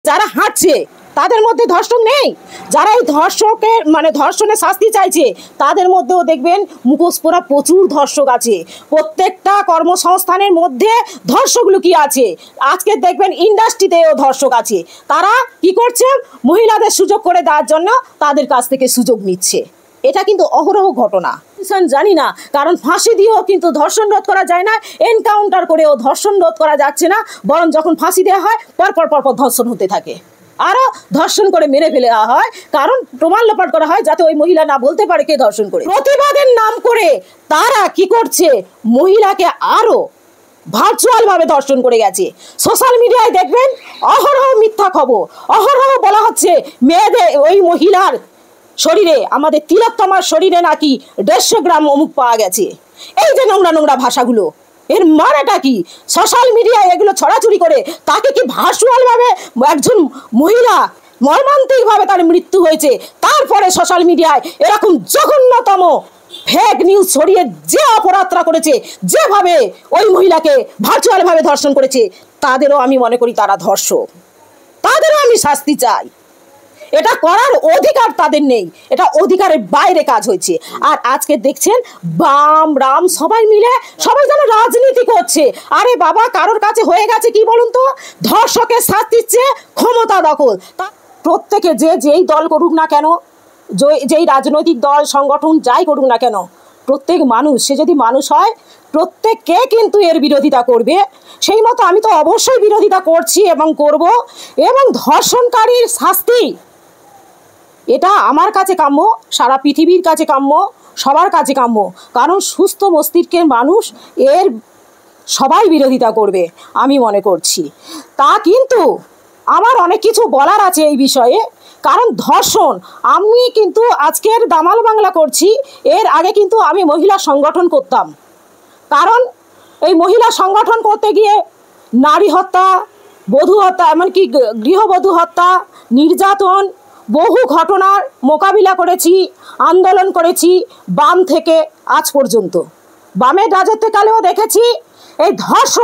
যারা হাঁটছে তাদের মধ্যে ধর্ষণ নেই, যারা এই ধর্ষকের ধর্ষণের শাস্তি চাইছে তাদের মধ্যেও দেখবেন মুখোশ পরা প্রচুর ধর্ষক আছে। প্রত্যেকটা কর্মসংস্থানের মধ্যে ধর্ষক লুকিয়ে আছে। আজকে দেখবেন ইন্ডাস্ট্রিতেও ধর্ষক আছে। তারা কি করছে? মহিলাদের সুযোগ করে দেওয়ার জন্য তাদের কাছ থেকে সুযোগ নিচ্ছে। এটা কিন্তু অহরহ ঘটনা। জানি না, কারণ ফাঁসি দিয়েও কিন্তু ধর্ষণ রোধ করা যায় না, এনকাউন্টার করেও ধর্ষণ রোধ করা যাচ্ছে না, বরং যখন ফাঁসি দেওয়া হয় পরপর ধর্ষণ হতে থাকে, আরও ধর্ষণ করে মেরে ফেলে দেওয়া হয়, কারণ প্রমাণ লোপাট করা হয় যাতে ওই মহিলা না বলতে পারে কে ধর্ষণ করে। প্রতিবাদের নাম করে তারা কি করছে? মহিলাকে আরও ভার্চুয়াল ভাবে ধর্ষণ করে গেছে। সোশ্যাল মিডিয়ায় দেখবেন অহরহ মিথ্যা খবর, অহরহ বলা হচ্ছে মেয়েদের ওই মহিলার শরীরে, আমাদের তিলোত্তমার শরীরে নাকি 150 গ্রাম অমুক পাওয়া গেছে। এই যে নোংরা নোংরা ভাষাগুলো, এর মানেটা কি? সোশ্যাল মিডিয়ায় এগুলো ছড়াছড়ি করে তাকে কি ভার্চুয়াল ভাবে একজন মহিলা মর্মান্তিক ভাবে তার মৃত্যু হয়েছে, তারপরে সোশ্যাল মিডিয়ায় এরকম জঘন্যতম ফেক নিউজ ছড়িয়ে যে অপরাধটা করেছে, যেভাবে ওই মহিলাকে ভার্চুয়াল ভাবে ধর্ষণ করেছে, তাদেরও আমি মনে করি তারা ধর্ষক, তাদেরও আমি শাস্তি চাই। এটা করার অধিকার তাদের নেই, এটা অধিকারের বাইরে কাজ হয়েছে। আর আজকে দেখছেন বাম রাম সবাই মিলে সবাই যেন রাজনীতি করছে। আরে বাবা, কারোর কাছে হয়ে গেছে কি বলুন তো? ধর্ষকের শাস্তি দিচ্ছে ক্ষমতা দখল। প্রত্যেকে যেই দল করুক না কেন, যেই রাজনৈতিক দল সংগঠন যাই করুক না কেন, প্রত্যেক মানুষ, সে যদি মানুষ হয়, প্রত্যেককে কিন্তু এর বিরোধিতা করবে। সেই মতো আমি তো অবশ্যই বিরোধিতা করছি এবং করব। এবং ধর্ষণকারীর শাস্তি এটা আমার কাছে কাম্য, সারা পৃথিবীর কাছে কাম্য, সবার কাছে কাম্য। কারণ সুস্থ মস্তিষ্কের মানুষ এর সবাই বিরোধিতা করবে আমি মনে করছি। তা কিন্তু আমার অনেক কিছু বলার আছে এই বিষয়ে। কারণ ধর্ষণ, আমি কিন্তু আজকের দামাল বাংলা করছি, এর আগে কিন্তু আমি মহিলা সংগঠন করতাম। কারণ এই মহিলা সংগঠন করতে গিয়ে নারী হত্যা, বধূ হত্যা, এমনকি গৃহবধূ হত্যা, নির্যাতন, বহু ঘটনার মোকাবিলা করেছি, আন্দোলন করেছি বাম থেকে আজ পর্যন্ত। বামের রাজত্বকালেও দেখেছি এই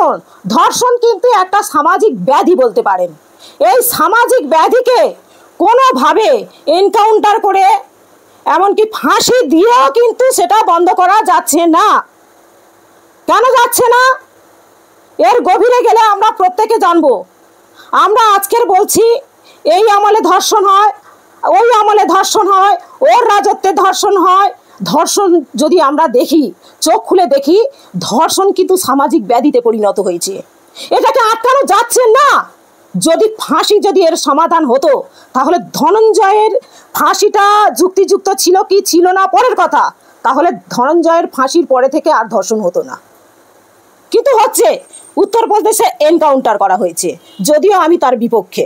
ধর্ষণ কিন্তু একটা সামাজিক ব্যাধি বলতে পারেন। এই সামাজিক ব্যাধিকে কোনোভাবে এনকাউন্টার করে, এমনকি ফাঁসি দিয়েও কিন্তু সেটা বন্ধ করা যাচ্ছে না। কেন যাচ্ছে না? এর গভীরে গেলে আমরা প্রত্যেকে জানবো। আমরা আজকের বলছি এই আমলে ধর্ষণ হয়, ওই আমলে ধর্ষণ হয়, ওর রাজত্বে ধর্ষণ হয়। ধর্ষণ যদি আমরা দেখি, চোখ খুলে দেখি, ধর্ষণ কিন্তু সামাজিক ব্যাধিতে পরিণত হয়েছে। এটাকে আটকানো যাচ্ছে না। যদি ফাঁসি যদি এর সমাধান হতো, তাহলে ধনঞ্জয়ের ফাঁসিটা যুক্তিযুক্ত ছিল কি ছিল না পরের কথা, তাহলে ধনঞ্জয়ের ফাঁসির পরে থেকে আর ধর্ষণ হতো না। কিন্তু হচ্ছে, উত্তরপ্রদেশে এনকাউন্টার করা হয়েছে, যদিও আমি তার বিপক্ষে।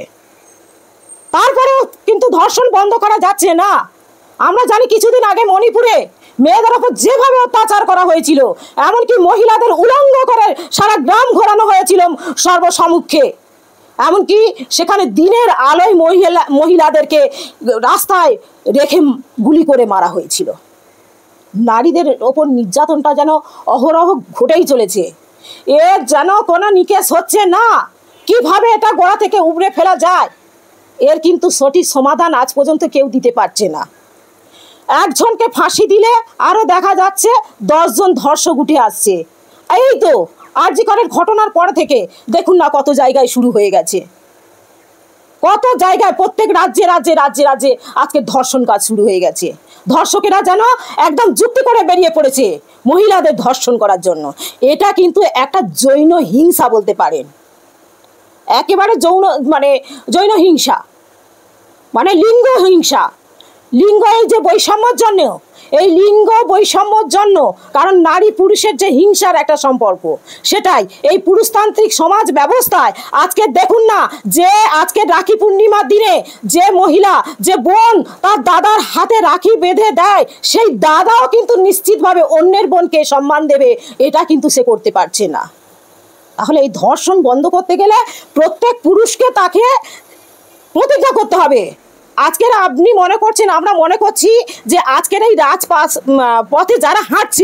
তারপরেও কিন্তু ধর্ষণ বন্ধ করা যাচ্ছে না। আমরা জানি কিছুদিন আগে মণিপুরে মেয়েদের ওপর যেভাবে অত্যাচার করা হয়েছিল, এমনকি মহিলাদের উলঙ্গ করে সারা গ্রাম ঘোরানো হয়েছিল সর্বসম্মুখে, এমনকি সেখানে দিনের আলোয় মহিলাদেরকে রাস্তায় রেখে গুলি করে মারা হয়েছিল। নারীদের ওপর নির্যাতনটা যেন অহরহ ঘটেই চলেছে। এর যেন কোনো নিকেশ হচ্ছে না। কিভাবে এটা গোড়া থেকে উপড়ে ফেলা যায়, এর কিন্তু সঠিক সমাধান আজ পর্যন্ত কেউ দিতে পারছে না। একজনকে ফাঁসি দিলে আরও দেখা যাচ্ছে 10 জন ধর্ষক উঠে আসছে। এই তো আরজি করের ঘটনার পর থেকে দেখুন না কত জায়গায় শুরু হয়ে গেছে, কত জায়গায় প্রত্যেক রাজ্যে রাজ্যে রাজ্যে রাজ্যে আজকে ধর্ষণ কাজ শুরু হয়ে গেছে। ধর্ষকেরা যেন একদম যুক্তি করে বেরিয়ে পড়েছে মহিলাদের ধর্ষণ করার জন্য। এটা কিন্তু একটা জৈন হিংসা বলতে পারেন, একেবারে জৈন হিংসা, লিঙ্গ হিংসা। লিঙ্গ এই যে বৈষম্যর জন্য, এই লিঙ্গ বৈষম্যর জন্য, কারণ নারী পুরুষের যে হিংসার একটা সম্পর্ক, সেটাই এই পুরুষতান্ত্রিক সমাজ ব্যবস্থায় আজকে দেখুন না, যে আজকে রাখি পূর্ণিমার দিনে যে মহিলা, যে বোন তার দাদার হাতে রাখি বেঁধে দেয়, সেই দাদাও কিন্তু নিশ্চিতভাবে অন্যের বোনকে সম্মান দেবে, এটা কিন্তু সে করতে পারছে না। তাহলে এই ধর্ষণ বন্ধ করতে গেলে প্রত্যেক পুরুষকে তাকে প্রতিজ্ঞা করতে হবে। আজকের আপনি মনে করছেন, আমরা মনে করছি যে আজকের এই পথে যারা হাঁটছে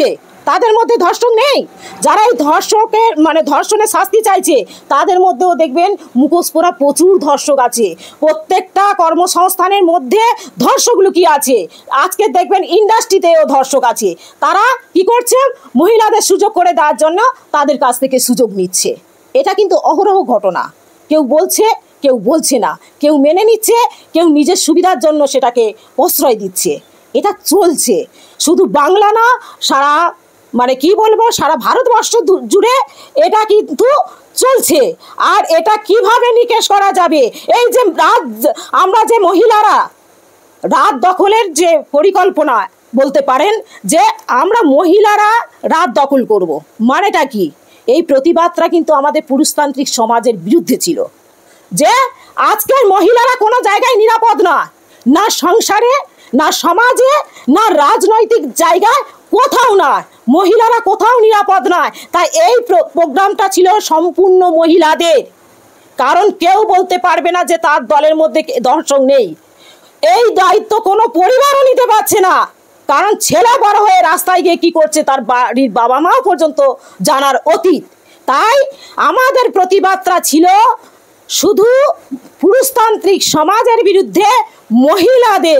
তাদের মধ্যে ধর্ষণ নেই? যারা এই ধর্ষকের মানে ধর্ষণের শাস্তি চাইছে তাদের মধ্যেও দেখবেন মুখোশ পরা প্রচুর ধর্ষক আছে। প্রত্যেকটা কর্মসংস্থানের মধ্যে ধর্ষক লুকিয়ে আছে। আজকে দেখবেন ইন্ডাস্ট্রিতেও ধর্ষক আছে। তারা কি করছে? মহিলাদের সুযোগ করে দেওয়ার জন্য তাদের কাছ থেকে সুযোগ নিচ্ছে। এটা কিন্তু অহরহ ঘটনা। কেউ বলছে, কেউ বলছে না, কেউ মেনে নিচ্ছে, কেউ নিজের সুবিধার জন্য সেটাকে প্রশ্রয় দিচ্ছে। এটা চলছে শুধু বাংলা না, সারা মানে কি বলবো, সারা ভারতবর্ষ জুড়ে এটা কিন্তু চলছে। আর এটা কিভাবে নিকেশ করা যাবে? এই যে আমরা যে মহিলারা রাত দখলের যে পরিকল্পনা বলতে পারেন যে আমরা মহিলারা রাত দখল করব, মানেটা কি? এই প্রতিবাদটা কিন্তু আমাদের পুরুষতান্ত্রিক সমাজের বিরুদ্ধে ছিল যে আজকের মহিলারা কোনো জায়গায় নিরাপদ না, না সংসারে, না সমাজে, না রাজনৈতিক জায়গায়, কোথাও না মহিলারা কোথাও নিরাপদ নয়। তাই এই প্রোগ্রামটা ছিল সম্পূর্ণ মহিলাদের। কারণ কেউ বলতে পারবে না যে তার দলের মধ্যে ধর্ষক নেই। এই দায়িত্ব কোনো পরিবারও নিতে পারছে না। কারণ ছেলে বড় হয়ে রাস্তায় গিয়ে কী করছে তার বাড়ির বাবা মাও পর্যন্ত জানার অতীত। তাই আমাদের প্রতিবাদটা ছিল শুধু পুরুষতান্ত্রিক সমাজের বিরুদ্ধে মহিলাদের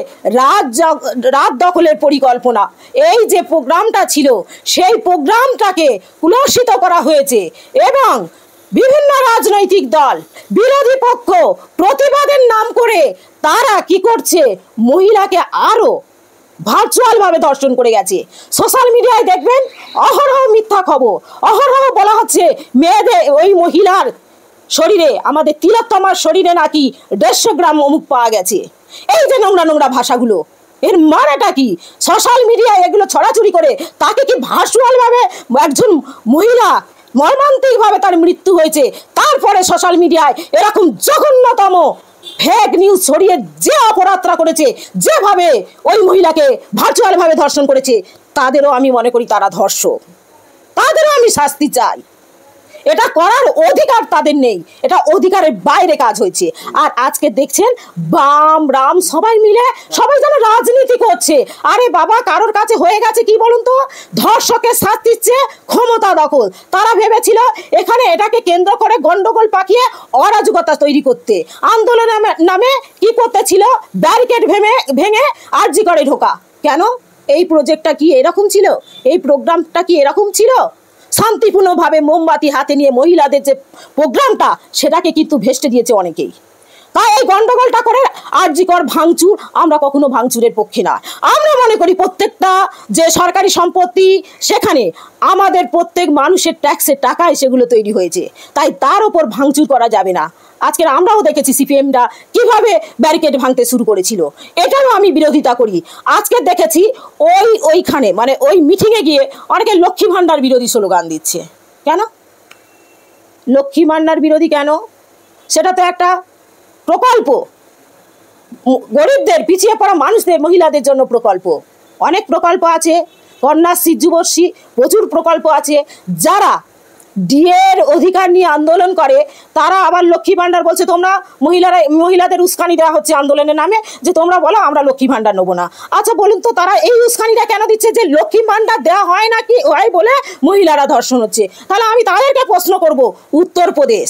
রাত দখলের পরিকল্পনা। এই যে প্রোগ্রামটা ছিল সেই প্রোগ্রামটাকে কুলসিত করা হয়েছে এবং বিভিন্ন রাজনৈতিক দল, বিরোধী পক্ষ প্রতিবাদের নাম করে তারা কি করছে? মহিলাকে আরও ভার্চুয়ালভাবে ধর্ষণ করে গেছে। সোশ্যাল মিডিয়ায় দেখবেন অহরহ মিথ্যা খবর, অহরহ বলা হচ্ছে মেয়েদের ওই মহিলার শরীরে, আমাদের তিলোত্তমার শরীরে নাকি 150 গ্রাম অমুক পাওয়া গেছে। এই যে নোংরা নোংরা ভাষাগুলো, এর মানেটা কি? সোশ্যাল মিডিয়ায় এগুলো ছড়াছড়ি করে তাকে কি ভার্চুয়ালভাবে একজন মহিলা মর্মান্তিকভাবে তার মৃত্যু হয়েছে, তারপরে সোশ্যাল মিডিয়ায় এরকম জঘন্যতম ফেক নিউজ ছড়িয়ে যে অপরাধটা করেছে, যেভাবে ওই মহিলাকে ভার্চুয়ালভাবে ধর্ষণ করেছে, তাদেরও আমি মনে করি তারা ধর্ষক, তাদেরও আমি শাস্তি চাই। এটা করার অধিকার তাদের নেই, এটা অধিকারের বাইরে কাজ হয়েছে। আর আজকে দেখছেন বাম রাম সবাই মিলে সবাই যেন রাজনীতি করছে। আরে বাবা, কারোর কাছে হয়ে গেছে কি বলুন তো? ধর্ষকের শাস্তি চেয়ে ক্ষমতা দখল। তারা ভেবেছিল এখানে এটাকে কেন্দ্র করে গন্ডগোল পাকিয়ে অরাজকতা তৈরি করতে, আন্দোলনের নামে কি করতে ছিল? ব্যারিকেড ভেঙে আরজি করে ঢোকা। কেন? এই প্রজেক্টটা কি এরকম ছিল? এই প্রোগ্রামটা কি এরকম ছিল? শান্তিপূর্ণভাবে মোমবাতি হাতে নিয়ে মহিলাদের যে প্রোগ্রামটা, সেটাকে কিন্তু ভেস্তে দিয়েছে অনেকেই। তাই এই গন্ডগোলটা করে আরজিকর ভাঙচুর, আমরা কখনো ভাঙচুরের পক্ষে না। আমরা মনে করি প্রত্যেকটা যে সরকারি সম্পত্তি, সেখানে আমাদের প্রত্যেক মানুষের ট্যাক্সের টাকায় সেগুলো তৈরি হয়েছে, তাই তার ওপর ভাঙচুর করা যাবে না। আজকের আমরাও দেখেছি সিপিএমরা কিভাবে ব্যারিকেড ভাঙতে শুরু করেছিল, এটারও আমি বিরোধিতা করি। আজকে দেখেছি ওইখানে মানে ওই মিটিংয়ে গিয়ে অনেকে লক্ষ্মী ভাণ্ডার বিরোধী স্লোগান দিচ্ছে। কেন লক্ষ্মী ভাণ্ডার বিরোধী? কেন? সেটা তো একটা প্রকল্প, গরিবদের, পিছিয়ে পড়া মানুষদের, মহিলাদের জন্য প্রকল্প। অনেক প্রকল্প আছে, কন্যাশ্রী, যুবশ্রী, প্রচুর প্রকল্প আছে। যারা ডিএর অধিকার নিয়ে আন্দোলন করে তারা আবার লক্ষ্মী ভাণ্ডার বলছে। তোমরা মহিলাদের উস্কানি দেওয়া হচ্ছে আন্দোলনের নামে, যে তোমরা বলো আমরা লক্ষ্মী ভাণ্ডার নেবো না। আচ্ছা বলুন তো, তারা এই উস্কানিটা কেন দিচ্ছে? যে লক্ষ্মী ভাণ্ডার দেওয়া হয় না কি হয় বলে মহিলারা ধর্ষণ হচ্ছে। তাহলে আমি তাদেরকে প্রশ্ন করব, উত্তরপ্রদেশ,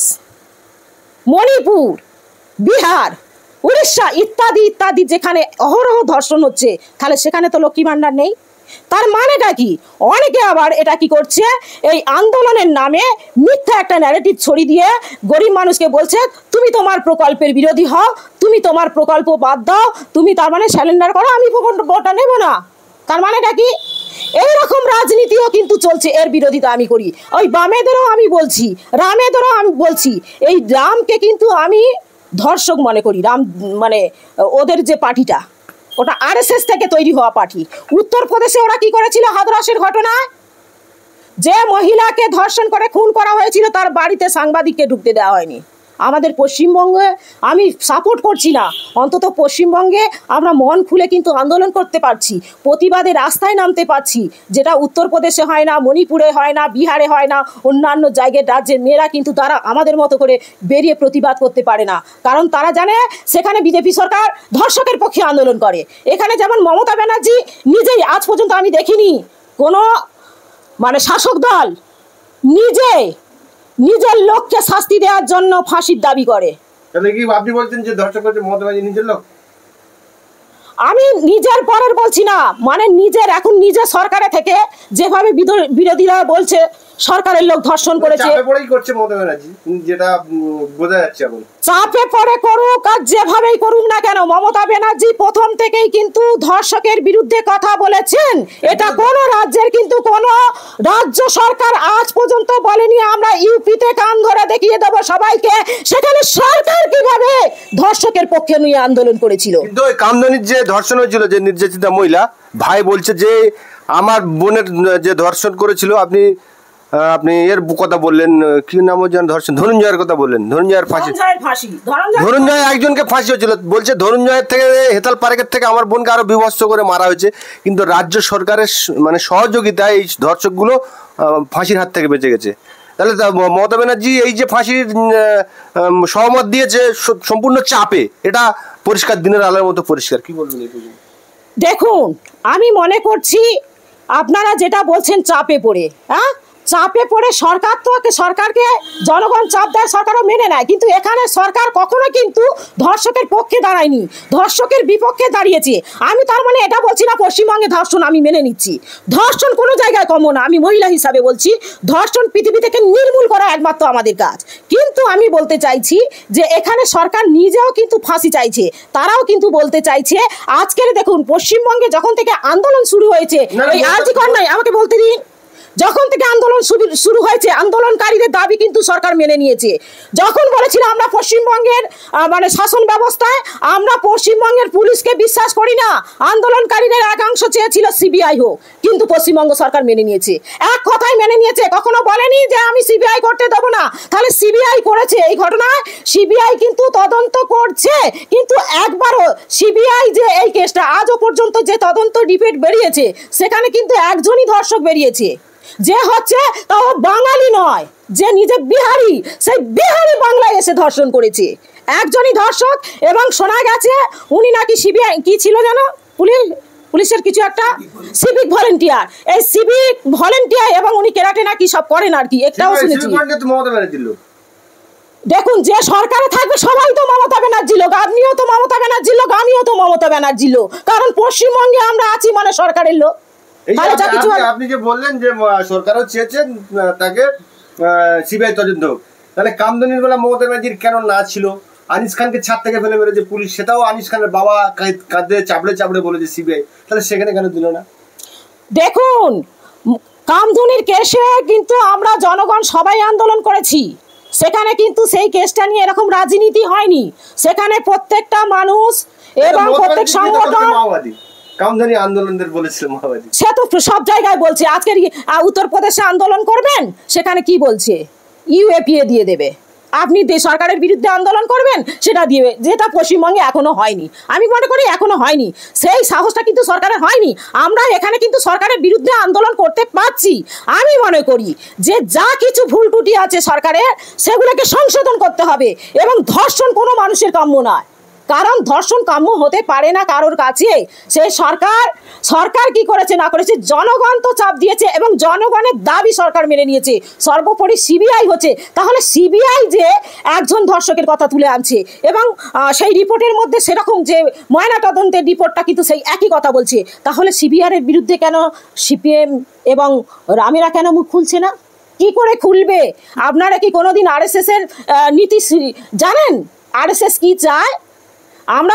মণিপুর, বিহার, উড়িষ্যা ইত্যাদি ইত্যাদি যেখানে অহরহ ধর্ষণ হচ্ছে, তাহলে সেখানে তো লক্ষ্মী ভাণ্ডার নেই। তার মানেটা কি? অনেকে আবার এটা কি করছে, এই আন্দোলনের নামে মিথ্যা একটা ন্যারেটিভ ছড়িয়ে দিয়ে গরিব মানুষকে বলছে তুমি তোমার প্রকল্পের বিরোধী হও, তুমি তোমার প্রকল্প বাদ দাও, তুমি তার মানে স্যালেন্ডার করো, আমি ভোটটা নেব না। তার মানেটা কি? এইরকম রাজনীতিও কিন্তু চলছে, এর বিরোধিতা আমি করি। ওই বামেদেরও আমি বলছি, রামেদেরও আমি বলছি। এই রামকে কিন্তু আমি ধর্ষক মনে করি। রাম মানে ওদের যে পার্টিটা, ওটা আরএসএস থেকে তৈরি হওয়া পার্টি। উত্তরপ্রদেশে ওরা কি করেছিল? হাথরসের ঘটনায় যে মহিলাকে ধর্ষণ করে খুন করা হয়েছিল, তার বাড়িতে সাংবাদিককে ঢুকতে দেওয়া হয়নি। আমাদের পশ্চিমবঙ্গে আমি সাপোর্ট করছি না, অন্তত পশ্চিমবঙ্গে আমরা মন খুলে কিন্তু আন্দোলন করতে পারছি, প্রতিবাদে রাস্তায় নামতে পারছি, যেটা উত্তরপ্রদেশে হয় না, মণিপুরে হয় না, বিহারে হয় না, অন্যান্য জায়গায় রাজ্যের মেয়েরা কিন্তু তারা আমাদের মতো করে বেরিয়ে প্রতিবাদ করতে পারে না। কারণ তারা জানে সেখানে বিজেপি সরকার ধর্ষকের পক্ষে আন্দোলন করে। এখানে যেমন মমতা ব্যানার্জি নিজেই, আজ পর্যন্ত আমি দেখিনি কোনো মানে শাসক দল নিজের লোককে শাস্তি দেওয়ার জন্য ফাঁসির দাবি করে। তাহলে কি আপনি বলছেন যে ধর্ষক হচ্ছে মমতা ব্যানার্জি নিজের লোক? আমি নিজের পরের বলছি না, মানে এখন নিজের সরকারে থেকে যেভাবে বিরোধীরা বলছে সরকারের লোক ধর্ষণ করেছে, চাপে পড়েই করছে মমতা ব্যানার্জি, যেটা বোঝা যাচ্ছে এখন। চাপে পড়ে করুক আর যেভাবেই করুক না কেন, মমতা ব্যানার্জি প্রথম থেকেই কিন্তু ধর্ষকের বিরুদ্ধে কথা বলেছেন। এটা কোনো রাজ্যের কিন্তু কোনো রাজ্য সরকার আজ পর্যন্ত বলেনি আমরা ইউপিতে কান ধরে দেখিয়ে দেবো সবাইকে। সেখানে সরকার কিভাবে ধর্ষকের পক্ষে নিয়ে আন্দোলন করেছিল। কিন্তু ওই কামদানির যে ধর্ষণ হয়েছিল, যে নির্যাতিতা মহিলা ভাই বলছে যে আমার বোনের যে ধর্ষণ করেছিল, আপনি এর কথা বললেন, কি নাম যেন ধর্ষণ, ধনঞ্জয়ের কথা বললেন, ধনঞ্জয়ের ফাঁসি, ধনঞ্জয় একজনকে ফাঁসি হয়েছিল, বলছে ধনঞ্জয়ের থেকে হেতাল পার্কের থেকে আমার বোনকে আরো বিভৎস করে মারা হয়েছে, কিন্তু রাজ্য সরকারের মানে সহযোগিতায় এই ধর্ষকগুলো ফাঁসির হাত থেকে বেঁচে গেছে। তাহলে মমতা ব্যানার্জি এই যে ফাঁসির সহমত দিয়েছে সম্পূর্ণ চাপে, এটা পরিষ্কার দিনের আলোর মতো পরিষ্কার। কি বলবেন? দেখুন, আমি মনে করছি আপনারা যেটা বলছেন চাপে পড়ে, হ্যাঁ চাপে পড়ে সরকারকে জনগণ চাপ দেয়, সরকারও মেনে নেয়, কিন্তু এখানে সরকার কখনো কিন্তু ধর্ষকের পক্ষে দাঁড়ায়নি, ধর্ষকের বিপক্ষে দাঁড়িয়েছে। আমি তার মানে এটা বলছি না পশ্চিমবঙ্গে ধর্ষণ আমি মেনে নিচ্ছি, ধর্ষণ কোনো জায়গায় কম না, আমি মহিলা হিসাবে বলছি ধর্ষণ পৃথিবী থেকে নির্মূল করা একমাত্র আমাদের কাজ। কিন্তু আমি বলতে চাইছি যে এখানে সরকার নিজেও কিন্তু ফাঁসি চাইছে, তারাও কিন্তু বলতে চাইছে। আজকের দেখুন পশ্চিমবঙ্গে যখন থেকে আন্দোলন শুরু হয়েছে, এই আরজি কর নাই, আমাকে বলতে দিন, যখন থেকে আন্দোলন শুরু হয়েছে আন্দোলনকারীদের দাবি কিন্তু সরকার মেনে নিয়েছে। যখন বলেছিল আমরা পশ্চিমবঙ্গের মানে শাসন ব্যবস্থায় আমরা পশ্চিমবঙ্গের পুলিশকে বিশ্বাস করি না, আন্দোলনকারীদের একাংশ চেয়েছিল সিবিআই হোক, কিন্তু পশ্চিমবঙ্গ সরকার মেনে নিয়েছে, এক কথায় মেনে নিয়েছে, কখনো বলেনি যে আমি সিবিআই করতে দেবো না। তাহলে সিবিআই করেছে, এই ঘটনায় সিবিআই কিন্তু তদন্ত করছে, কিন্তু একবারও সিবিআই যে এই কেসটা আজও পর্যন্ত যে তদন্ত রিপোর্ট বেরিয়েছে সেখানে কিন্তু একজনই ধর্ষক বেরিয়েছে, যে হচ্ছে তাও বাঙালি নয়, যে নিজে বিহারি, সেই বিহারি বাংলায় এসে ধর্ষণ করেছে, একজনই ধর্ষক। এবং শোনা গেছে উনি নাকি সিবিআই কি ছিল জানো, পুলিশের কিছু একটা সিভিক ভলেন্টিয়ার, এই সিভিক ভলেন্টিয়ার এবং উনি কেরাটে নাকি সব করেন আর কি, একটাও শুনেছি। দেখুন, যে সরকারে থাকবে সবাই তো মমতা ব্যানার্জির লোক, আপনিও তো মমতা ব্যানার্জির লোক, আমিও তো মমতা ব্যানার্জির লোক, কারণ পশ্চিমবঙ্গে আমরা আছি মানে সরকারের লোক। আপনি যে বললেন যে সরকারও চেয়েছেন তাকে সিবিআই তদন্ত হোক, তাহলে কামদানির বেলা মমতা ব্যানার্জির কেন না ছিল? আনিস খানকে ছাদ থেকে ফেলে মেরেছে পুলিশ, সেটাও আনিস খানের বাবা কাঁধে চাপড়ে বলেছে সিবিআই, তাহলে সেখানে কেন দিল না? দেখুন, কামদুনির কেসে কিন্তু আমরা জনগণ সবাই আন্দোলন করেছি, সেখানে কিন্তু সেই কেসটা নিয়ে এরকম রাজনীতি হয়নি, সেখানে প্রত্যেকটা মানুষ এবং প্রত্যেক সংগঠন কামদানি আন্দোলনদের বলেছিল মাওবাদী, সে তো সব জায়গায় বলছে। আজকের উত্তরপ্রদেশে আন্দোলন করবেন, সেখানে কি বলছে ইউএপিএ দিয়ে দেবে, আপনি সরকারের বিরুদ্ধে আন্দোলন করবেন সেটা দিয়ে, যেটা পশ্চিমবঙ্গে এখনো হয়নি, আমি মনে করি এখনো হয়নি, সেই সাহসটা কিন্তু সরকারের হয়নি। আমরা এখানে কিন্তু সরকারের বিরুদ্ধে আন্দোলন করতে পারছি। আমি মনে করি যে যা কিছু ভুল ত্রুটি আছে সরকারের সেগুলোকে সংশোধন করতে হবে, এবং ধর্ষণ কোনো মানুষের কাম্য নয়, কারণ ধর্ষণ কাম্য হতে পারে না কারোর কাছে। সেই সরকার কি করেছে না করেছে, জনগণ তো চাপ দিয়েছে এবং জনগণের দাবি সরকার মেনে নিয়েছে। সর্বোপরি সিবিআই হচ্ছে, তাহলে সিবিআই যে একজন ধর্ষকের কথা তুলে আনছে এবং সেই রিপোর্টের মধ্যে সেরকম যে ময়না তদন্তের রিপোর্টটা কিন্তু সেই একই কথা বলছে, তাহলে সিবিআইয়ের বিরুদ্ধে কেন সিপিএম এবং রামেরা কেন মুখ খুলছে না? কি করে খুলবে? আপনারা কি কোনোদিন আরএসএস এর নীতি জানেন? আরএসএস কি চায়? আমরা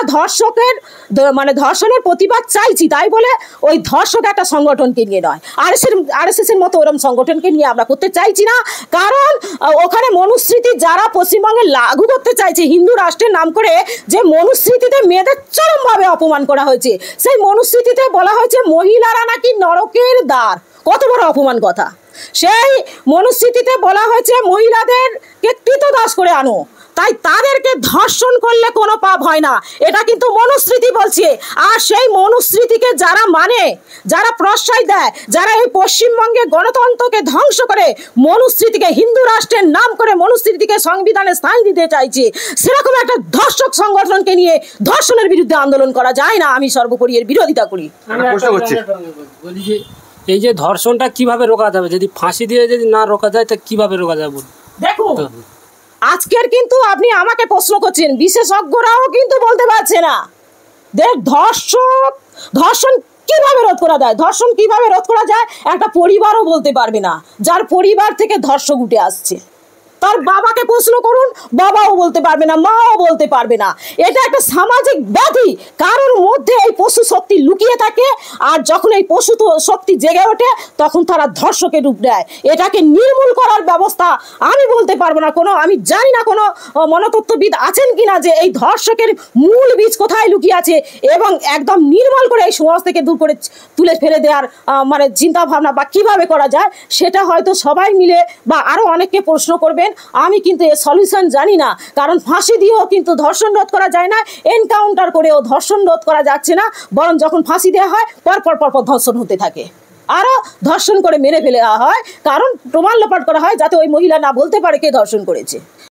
ধর্ষণের প্রতিবাদ চাইছি, তাই বলে ওই ধর্ষক একটা সংগঠনকে নিয়ে নয়, আরএসএস এর মতো ওরকম সংগঠনকে নিয়ে আমরা করতে চাইছি না। কারণ ওখানে মনুস্মৃতি যারা পশ্চিমবঙ্গে লাগু করতে চাইছে, হিন্দু রাষ্ট্রের নাম করে যে মনুস্মৃতিতে মেয়েদের চরমভাবে অপমান করা হয়েছে, সেই মনুস্মৃতিতে বলা হয়েছে মহিলারা নাকি নরকের দ্বার, কত বড় অপমান কথা। সেই মনুস্মৃতিতে বলা হয়েছে মহিলাদেরকে কৃতদাস করে আনো, তাই তাদেরকে ধর্ষণ করলে কোনো পাপ হয় না, এটা কিন্তু মনুস্মৃতি বলছে। আর সেই মনুস্মৃতিকে যারা মানে, যারা প্রশ্রয় দেয়, যারা এই পশ্চিমবঙ্গে গণতন্ত্রকে ধ্বংস করে মনুস্মৃতিকে হিন্দু রাষ্ট্রের নাম করে মনুস্মৃতিকে সংবিধানে স্থান দিতে চাইছে, সেরকম একটা ধর্ষক সংগঠনকে নিয়ে ধর্ষণের বিরুদ্ধে আন্দোলন করা যায় না। আমি সর্বোপরি এর বিরোধিতা করি। এই যে ধর্ষণটা কিভাবে রোকা যাবে? যদি ফাঁসি দিয়ে যদি না রোকা যায় তা কিভাবে রোকা যাবে? দেখুন, আজকের কিন্তু আপনি আমাকে প্রশ্ন করছেন, বিশেষজ্ঞরাও কিন্তু বলতে পারছে না। দেখ, ধর্ষণ কিভাবে রোধ করা যায়, ধর্ষণ কিভাবে রোধ করা যায় একটা পরিবারও বলতে পারবে না। যার পরিবার থেকে ধর্ষক উঠে আসছে, তার বাবাকে প্রশ্ন করুন, বাবাও বলতে পারবে না, মাও বলতে পারবে না। এটা একটা সামাজিক ব্যাধি। কারোর মধ্যে এই পশু শক্তি লুকিয়ে থাকে, আর যখন এই পশু শক্তি জেগে ওঠে তখন তারা ধর্ষকে রূপ দেয়। এটাকে নির্মূল করার ব্যবস্থা আমি বলতে পারবো না। আমি জানি না কোনো মনতত্ত্ববিদ আছেন কিনা যে এই ধর্ষকের মূল বীজ কোথায় লুকিয়ে আছে এবং একদম নির্মূল করে এই সমাজ থেকে দূর করে তুলে ফেলে দেওয়ার মানে চিন্তা ভাবনা বা কিভাবে করা যায়, সেটা হয়তো সবাই মিলে বা আরো অনেককে প্রশ্ন করবেন। আমি কিন্তু এর সলিউশন জানি না, কারণ ফাঁসি দিয়েও কিন্তু ধর্ষণ রোধ করা যায় না, এনকাউন্টার করেও ধর্ষণ রোধ করা যাচ্ছে না, বরং যখন ফাঁসি দেওয়া হয় পরপর ধর্ষণ হতে থাকে, আরো ধর্ষণ করে মেরে ফেলে দেওয়া হয়, কারণ প্রমাণ লোপাট করা হয় যাতে ওই মহিলা না বলতে পারে কে ধর্ষণ করেছে।